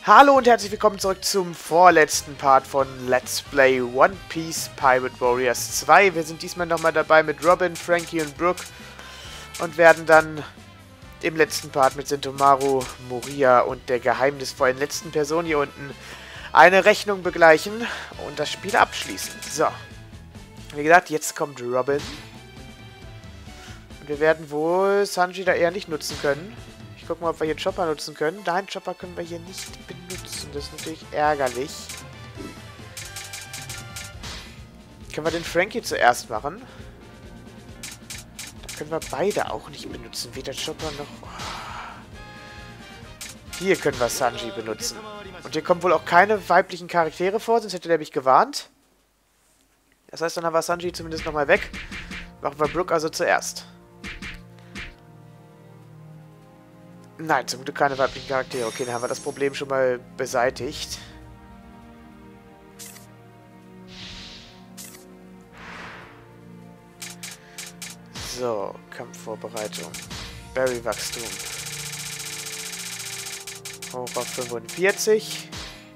Hallo und herzlich willkommen zurück zum vorletzten Part von Let's Play One Piece Pirate Warriors 2. Wir sind diesmal nochmal dabei mit Robin, Frankie und Brook und werden dann im letzten Part mit Sentomaru, Moria und der geheimnisvollen letzten Person hier unten eine Rechnung begleichen und das Spiel abschließen. So, wie gesagt, jetzt kommt Robin. Und wir werden wohl Sanji da eher nicht nutzen können. Ich gucke mal, ob wir hier Chopper nutzen können. Nein, Chopper können wir hier nicht benutzen. Das ist natürlich ärgerlich. Können wir den Frankie zuerst machen? Dann können wir beide auch nicht benutzen. Weder Chopper noch... Hier können wir Sanji benutzen. Und hier kommen wohl auch keine weiblichen Charaktere vor, sonst hätte der mich gewarnt. Das heißt, dann haben wir Sanji zumindest nochmal weg. Machen wir Brook also zuerst. Nein, zum Glück keine weiblichen Charaktere. Okay, dann haben wir das Problem schon mal beseitigt. So, Kampfvorbereitung. Berry-Wachstum. Hoch auf 45.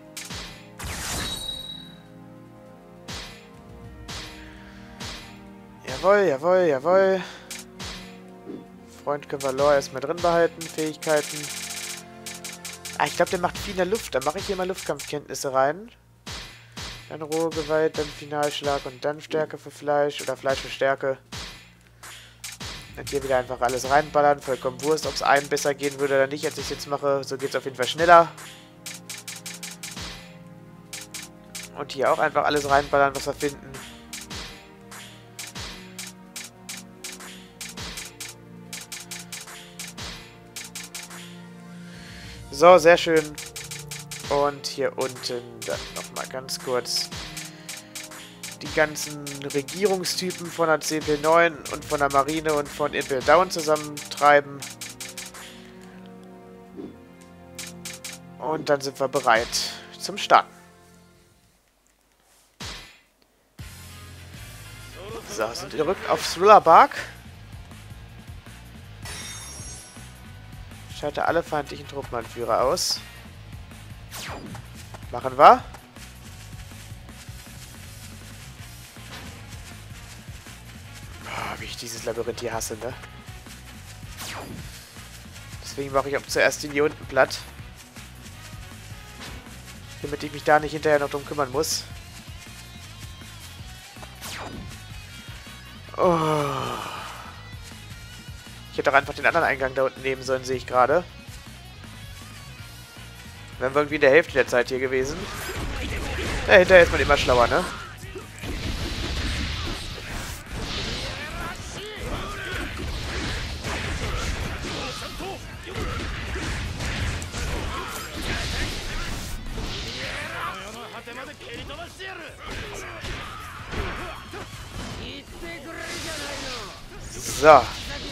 Jawohl, jawohl, jawohl. Freund können wir Lore erstmal drin behalten. Fähigkeiten. Ah, ich glaube, der macht viel in der Luft. Dann mache ich hier mal Luftkampfkenntnisse rein. Dann rohe Gewalt, dann Finalschlag und dann Stärke für Fleisch. Oder Fleisch für Stärke. Dann hier wieder einfach alles reinballern. Vollkommen Wurst, ob es einem besser gehen würde oder nicht, als ich es jetzt mache. So geht es auf jeden Fall schneller. Und hier auch einfach alles reinballern, was wir finden. So, sehr schön. Und hier unten dann nochmal ganz kurz die ganzen Regierungstypen von der CP9 und von der Marine und von Impel Down zusammentreiben. Und dann sind wir bereit zum Starten. So, sind gerückt auf Thriller Bark. Schalte alle feindlichen Truppenanführer aus. Machen wir. Oh, wie ich dieses Labyrinth hier hasse, ne? Deswegen mache ich auch zuerst den hier unten platt. Damit ich mich da nicht hinterher noch drum kümmern muss. Oh. Ich hätte doch einfach den anderen Eingang da unten nehmen sollen, sehe ich gerade. Wären wir irgendwie in der Hälfte der Zeit hier gewesen. Ja, hinterher ist man immer schlauer, ne? So.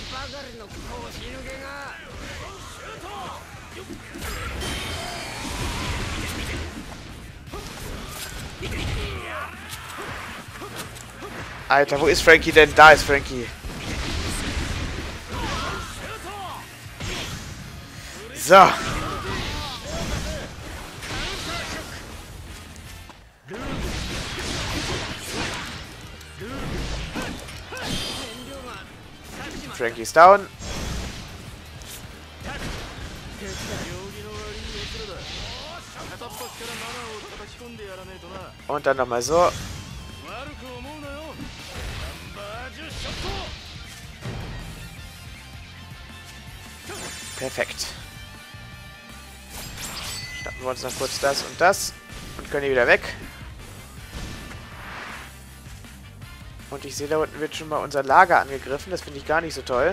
Alter, wo ist Frankie denn? Da ist Frankie. So. Frankie ist down. Und dann nochmal so. Perfekt. Schnappen wir uns noch kurz das und das. Und können hier wieder weg. Und ich sehe, da unten wird schon mal unser Lager angegriffen. Das finde ich gar nicht so toll.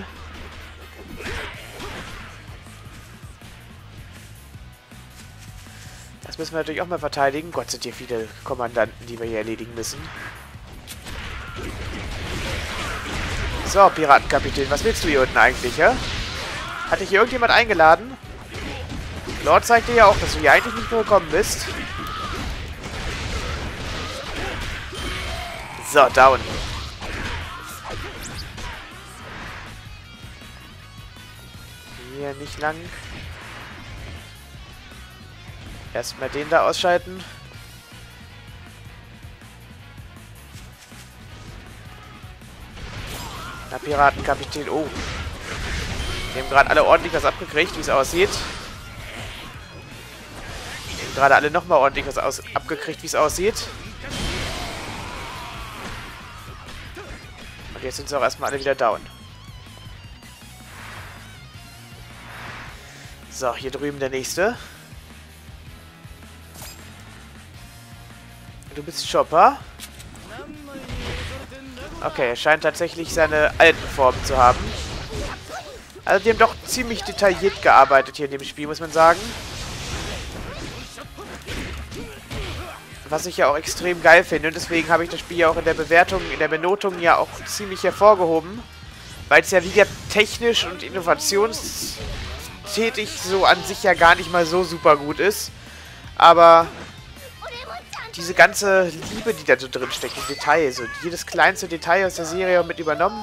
Das müssen wir natürlich auch mal verteidigen. Gott, sind hier viele Kommandanten, die wir hier erledigen müssen. So, Piratenkapitän, was willst du hier unten eigentlich, ja? Hat dich hier irgendjemand eingeladen? Lord zeigt dir ja auch, dass du hier eigentlich nicht nur gekommen bist. So, down. Hier nicht lang. Erstmal den da ausschalten. Na, Piratenkapitän. Oh. Die haben gerade alle ordentlich was abgekriegt, wie es aussieht. Die haben gerade alle nochmal ordentlich was abgekriegt, wie es aussieht. Und jetzt sind sie auch erstmal alle wieder down. So, hier drüben der nächste. Du bist Chopper. Okay, er scheint tatsächlich seine alten Formen zu haben. Also die haben doch ziemlich detailliert gearbeitet hier in dem Spiel, muss man sagen. Was ich ja auch extrem geil finde. Und deswegen habe ich das Spiel ja auch in der Bewertung, in der Benotung ja auch ziemlich hervorgehoben. Weil es ja wieder technisch und innovationstätig so an sich ja gar nicht mal so super gut ist. Aber diese ganze Liebe, die da so drin steckt, im Detail, so jedes kleinste Detail aus der Serie mit übernommen.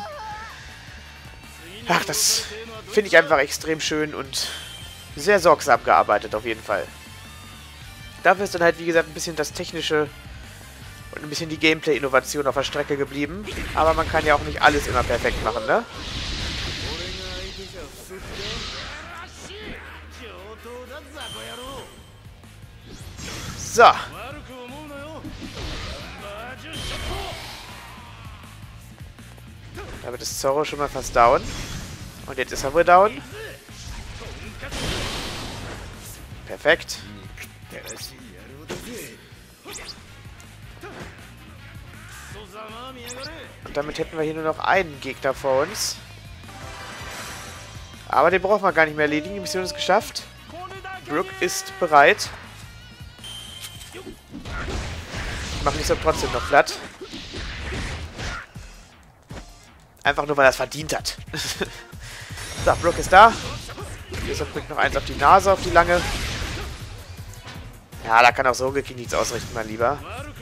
Ach, das finde ich einfach extrem schön und sehr sorgsam gearbeitet auf jeden Fall. Dafür ist dann halt, wie gesagt, ein bisschen das Technische und ein bisschen die Gameplay-Innovation auf der Strecke geblieben. Aber man kann ja auch nicht alles immer perfekt machen, ne? So. Damit ist Zorro schon mal fast down. Und jetzt ist er wohl down. Perfekt. Und damit hätten wir hier nur noch einen Gegner vor uns. Aber den brauchen wir gar nicht mehr erledigen. Die Mission ist geschafft. Brook ist bereit. Ich mache mich so trotzdem noch platt. Einfach nur, weil er es verdient hat. So, Brook ist da. Deshalb bringt noch eins auf die Nase, auf die lange. Ja, da kann auch so gegen nichts ausrichten, mein Lieber.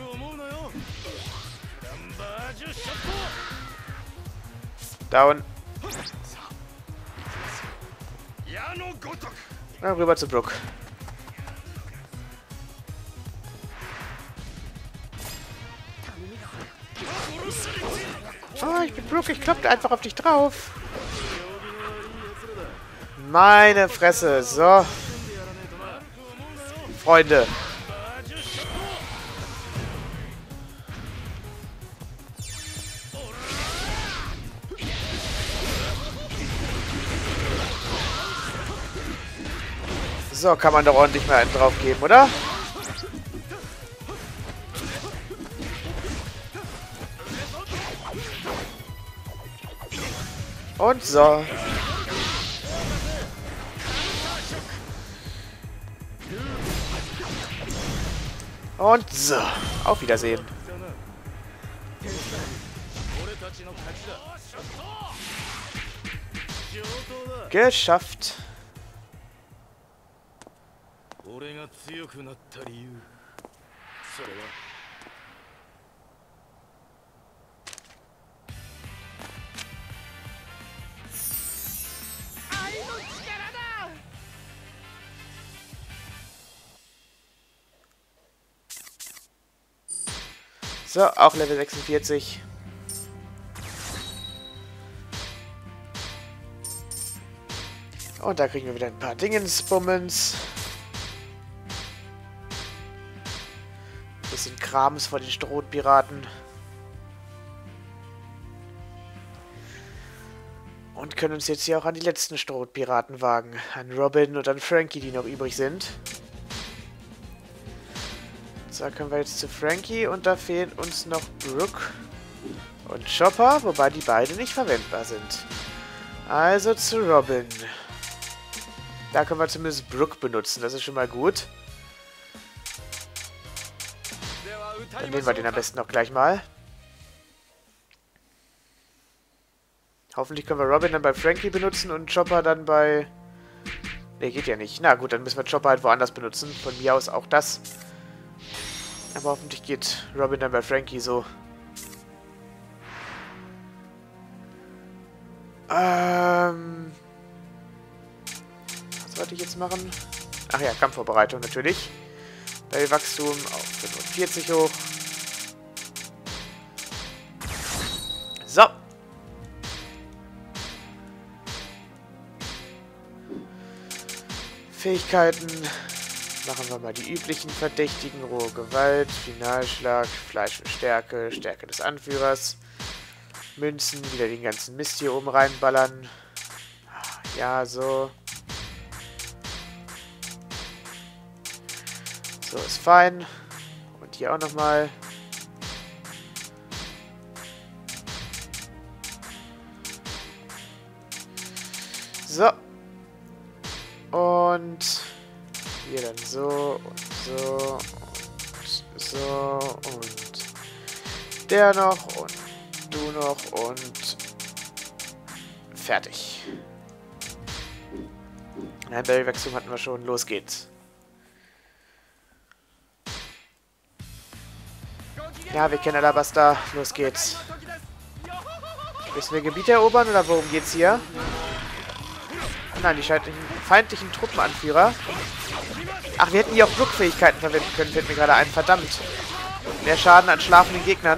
Down. Na, rüber zu Brook. Oh, ich bin Brook, ich kloppe einfach auf dich drauf. Meine Fresse, so. Freunde. So, kann man doch ordentlich mal einen drauf geben, oder? Und so. Und so. Auf Wiedersehen. Geschafft. So, auch Level 46. Und da kriegen wir wieder ein paar Dingensbummens. Bisschen Krams vor den Strohpiraten. Und können uns jetzt hier auch an die letzten Strohpiraten wagen. An Robin und an Frankie, die noch übrig sind. So, können wir jetzt zu Frankie und da fehlen uns noch Brook und Chopper, wobei die beide nicht verwendbar sind. Also zu Robin. Da können wir zumindest Brook benutzen, das ist schon mal gut. Dann nehmen wir den am besten auch gleich mal. Hoffentlich können wir Robin dann bei Frankie benutzen und Chopper dann bei... Ne, geht ja nicht. Na gut, dann müssen wir Chopper halt woanders benutzen. Von mir aus auch das. Aber hoffentlich geht Robin dann bei Frankie so. Was wollte ich jetzt machen? Ach ja, Kampfvorbereitung natürlich. Wachstum auf 45 hoch. So. Fähigkeiten. Machen wir mal die üblichen Verdächtigen. Rohe Gewalt, Finalschlag, Fleisch und Stärke, Stärke des Anführers. Münzen, wieder den ganzen Mist hier oben reinballern. Ja, so. So ist fein. Und hier auch nochmal. So. Und hier dann so und so und so und der noch und du noch und fertig. Ein Berry-Wachstum hatten wir schon. Los geht's. Ja, wir kennen Alabaster. Los geht's. Müssen wir Gebiet erobern oder worum geht's hier? Nein, die feindlichen Truppenanführer. Ach, wir hätten hier auch Flugfähigkeiten verwenden können, fällt mir gerade ein. Verdammt. Mehr Schaden an schlafenden Gegnern.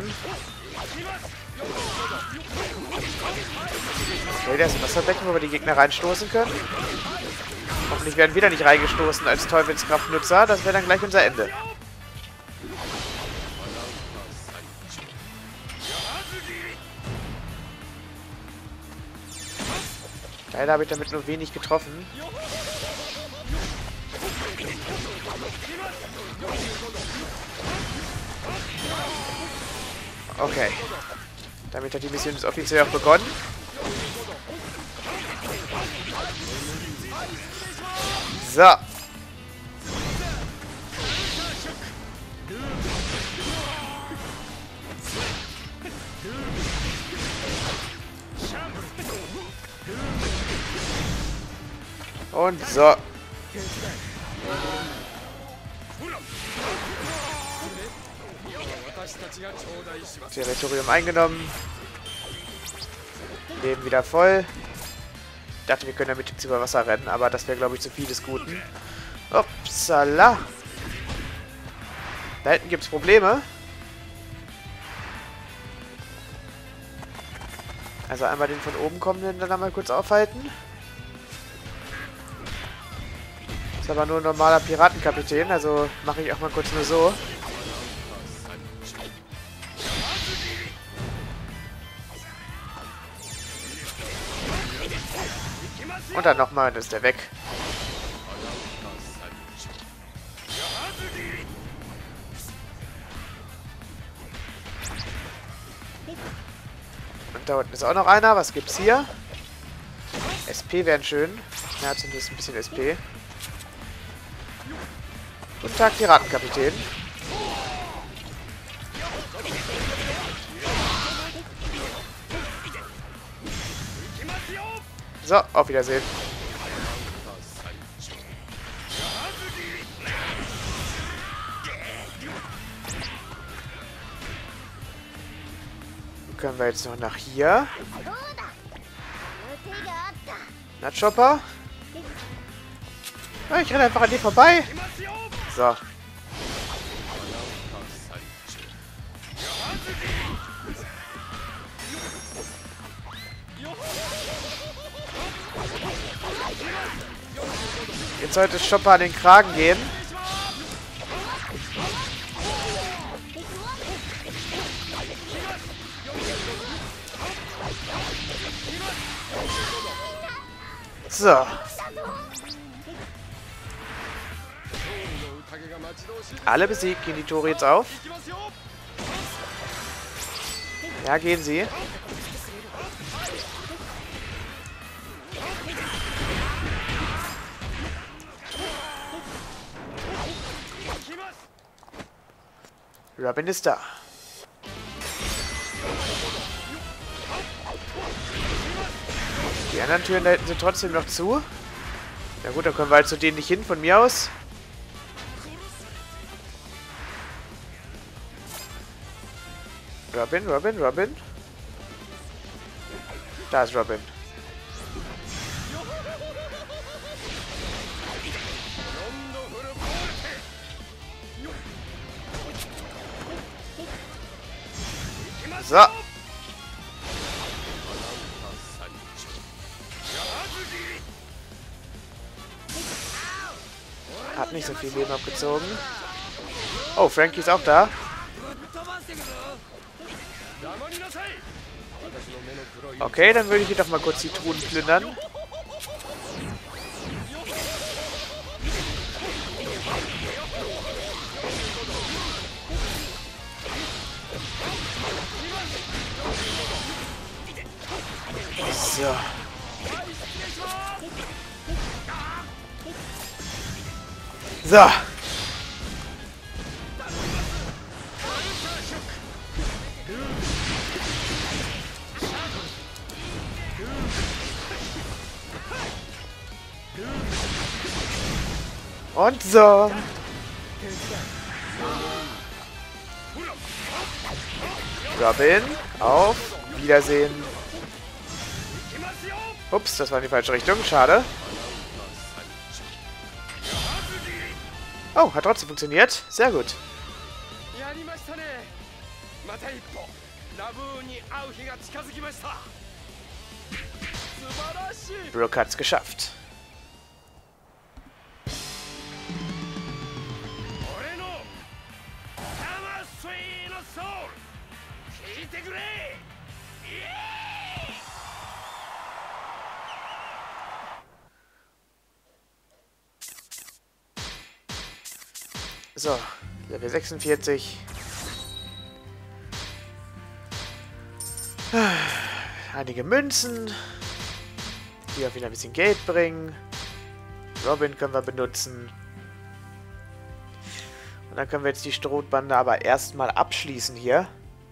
Okay, da ist ein Wasserbecken, wo wir die Gegner reinstoßen können. Hoffentlich werden wir da nicht reingestoßen als Teufelskraftnutzer. Das wäre dann gleich unser Ende. Leider habe ich damit nur wenig getroffen. Okay. Damit hat die Mission jetzt offiziell auch begonnen. So. Und so. Territorium eingenommen. Leben wieder voll. Ich dachte, wir können damit jetzt über Wasser rennen, aber das wäre, glaube ich, zu viel des Guten. Upsala. Da hinten gibt es Probleme. Also einmal den von oben kommenden dann einmal kurz aufhalten. Ist aber nur ein normaler Piratenkapitän, also mache ich auch mal kurz nur so. Und dann nochmal, dann ist der weg. Und da unten ist auch noch einer. Was gibt's hier? SP wären schön. Ja, zumindest ein bisschen SP. Guten Tag, Piratenkapitän. So, auf Wiedersehen. Können wir jetzt noch nach hier? Na, Chopper? Oh, ich renne einfach an dir vorbei. So. Jetzt sollte Chopper an den Kragen gehen. So. Alle besiegt. Gehen die Tore jetzt auf? Ja, gehen sie. Robin ist da. Die anderen Türen da hinten sind trotzdem noch zu. Na gut, dann können wir halt zu denen nicht hin, von mir aus. Robin, Robin, Robin. Da ist Robin. So. Hat nicht so viel Leben abgezogen. Oh, Frankie ist auch da. Okay, dann würde ich hier doch mal kurz die Truhen plündern. So. So. Und so. Robin, auf Wiedersehen. Ups, das war in die falsche Richtung. Schade. Oh, hat trotzdem funktioniert. Sehr gut. Brooke hat's geschafft. So, Level 46. Einige Münzen, die auch wieder ein bisschen Geld bringen. Robin können wir benutzen. Und dann können wir jetzt die Strohbande aber erstmal abschließen hier.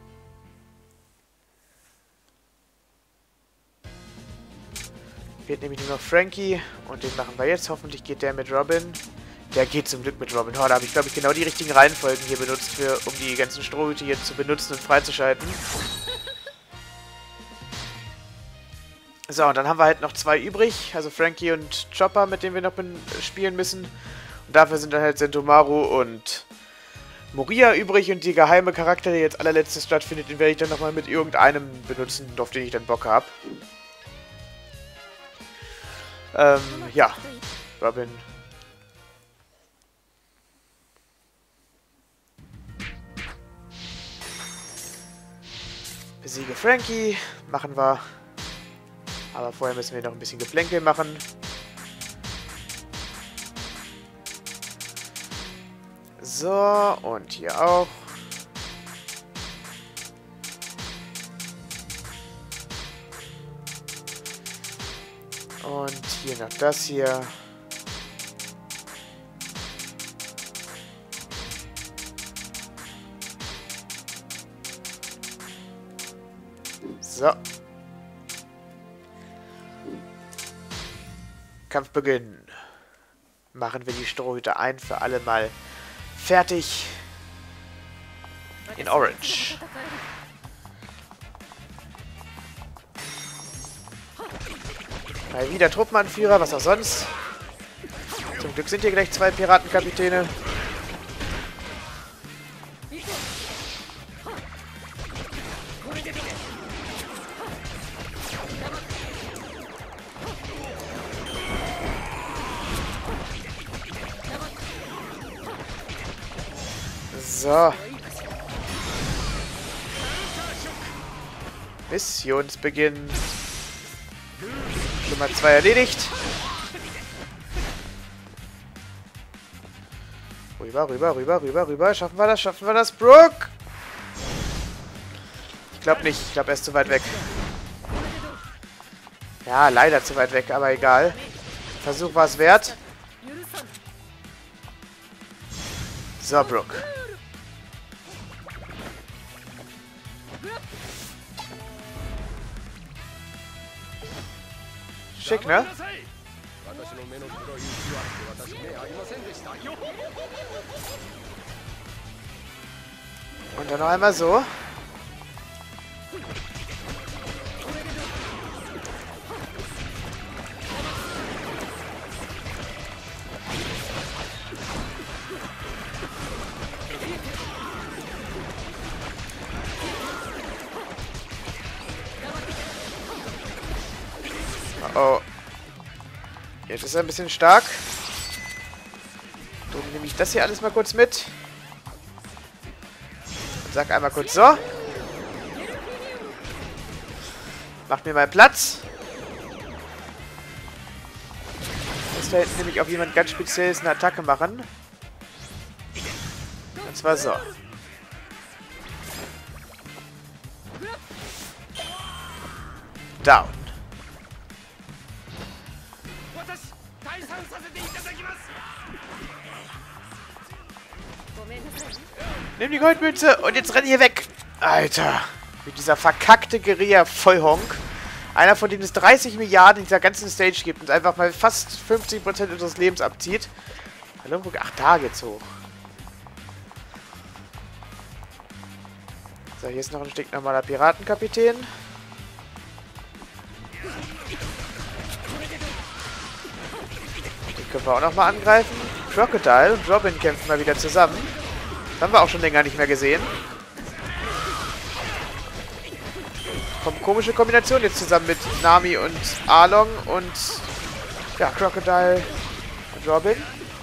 Fehlt nämlich nur noch Frankie und den machen wir jetzt. Hoffentlich geht der mit Robin. Der geht zum Glück mit Robin. Oh, da habe ich, glaube ich, genau die richtigen Reihenfolgen hier benutzt, um die ganzen Strohhüte hier zu benutzen und freizuschalten. So, und dann haben wir halt noch 2 übrig. Also Frankie und Chopper, mit denen wir noch spielen müssen. Und dafür sind dann halt Sentomaru und Moria übrig. Und die geheime Charakter, der jetzt allerletztes stattfindet, den werde ich dann nochmal mit irgendeinem benutzen, auf den ich dann Bock habe. Ja. Robin. Besiege Frankie. Machen wir. Aber vorher müssen wir noch ein bisschen Geplänkel machen. So, und hier auch. Und hier noch das hier. So. Kampfbeginn. Machen wir die Strohhüte ein für alle Mal fertig. In Orange. Mal wieder Truppenanführer, was auch sonst. Zum Glück sind hier gleich 2 Piratenkapitäne. So. Missionsbeginn. Schon mal 2 erledigt. Rüber, rüber, rüber, rüber, rüber. Schaffen wir das? Schaffen wir das, Brooke? Ich glaube nicht. Ich glaube, er ist zu weit weg. Ja, leider zu weit weg, aber egal. Versuch war es wert. So, Brooke. Schick, ne? Und dann noch einmal so. oh. Jetzt ist er ein bisschen stark. Dann nehme ich das hier alles mal kurz mit. Und sag einmal kurz so. Macht mir mal Platz. Muss da hinten nämlich auch jemand ganz spezielles eine Attacke machen. Und zwar so. Down. Nimm die Goldmünze und jetzt renn hier weg. Alter. Mit dieser verkackte Guerilla-Vollhonk. Einer, von denen es 30 Milliarden in dieser ganzen Stage gibt und einfach mal fast 50% unseres Lebens abzieht. Hallo? Ach, da geht's hoch. So, hier ist noch ein stinknormaler Piratenkapitän. Den können wir auch nochmal angreifen. Crocodile und Robin kämpfen mal wieder zusammen. Das haben wir auch schon länger nicht mehr gesehen. Komische Kombination jetzt zusammen mit Nami und Arlong und ja, Crocodile und Robin.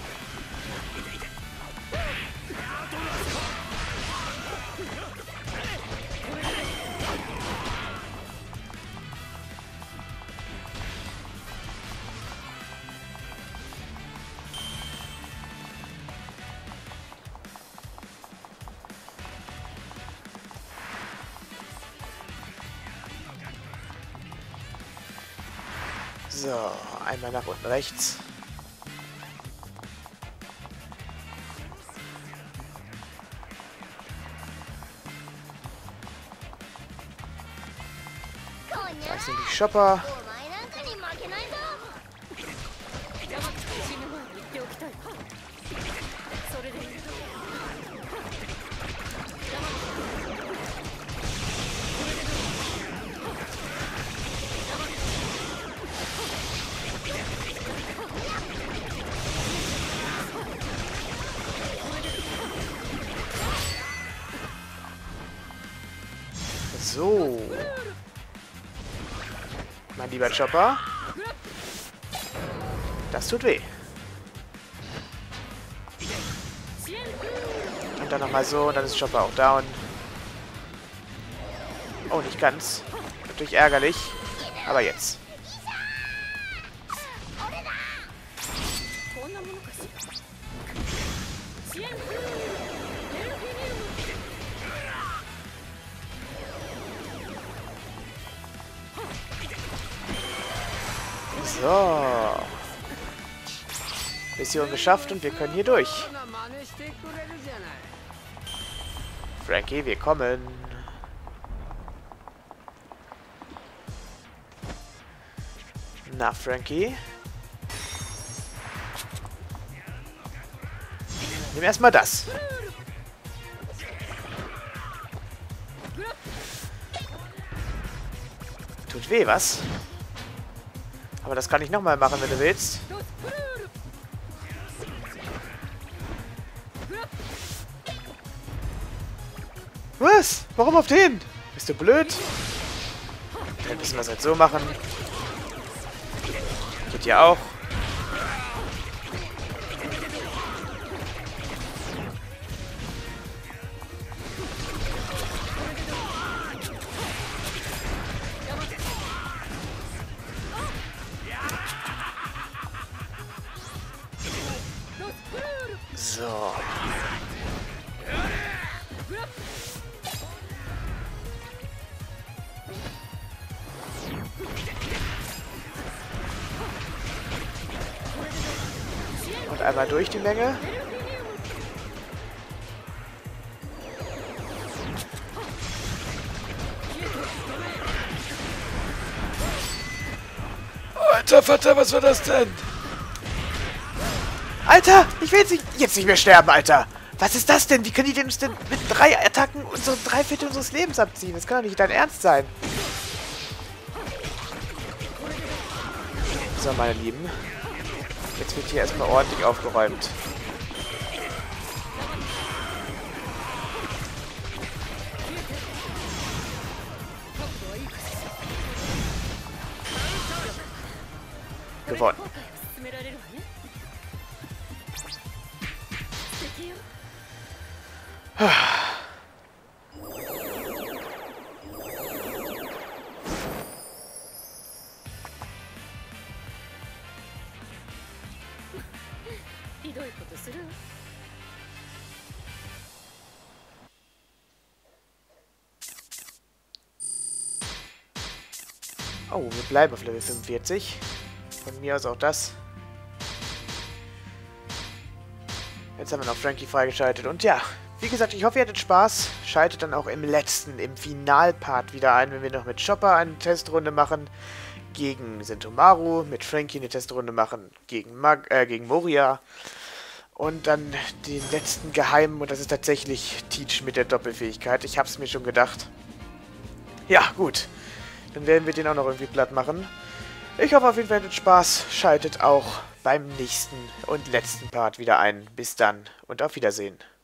So, einmal nach unten rechts. Da sind die Shopper. So. Mein lieber Chopper. Das tut weh. Und dann nochmal so und dann ist Chopper auch down. Oh, nicht ganz. Natürlich ärgerlich. Aber jetzt. So. Mission geschafft und wir können hier durch. Frankie, wir kommen. Na, Frankie. Nimm erstmal das. Tut weh, was? Aber das kann ich nochmal machen, wenn du willst. Was? Warum auf den? Bist du blöd? Dann müssen wir es halt so machen. Geht ja auch. So. Und einmal durch die Menge. Alter Vater, was war das denn? Alter, ich will jetzt nicht mehr sterben, Alter. Was ist das denn? Wie können die denn uns denn mit 3 Attacken unsere 3/4 unseres Lebens abziehen? Das kann doch nicht dein Ernst sein. So, meine Lieben. Jetzt wird hier erstmal ordentlich aufgeräumt. gewonnen. Oh, wir bleiben auf Level 45. Von mir aus auch das. Jetzt haben wir noch Frankie freigeschaltet. Und ja, wie gesagt, ich hoffe, ihr hattet Spaß. Schaltet dann auch im Finalpart wieder ein, wenn wir noch mit Chopper eine Testrunde machen. Gegen Sentomaru, mit Frankie eine Testrunde machen. Gegen Moria. Und dann den letzten Geheimen. Und das ist tatsächlich Teach mit der Doppelfähigkeit. Ich habe es mir schon gedacht. Ja, gut. Dann werden wir den auch noch irgendwie platt machen. Ich hoffe auf jeden Fall, ihr hattet Spaß. Schaltet auch beim nächsten und letzten Part wieder ein. Bis dann und auf Wiedersehen.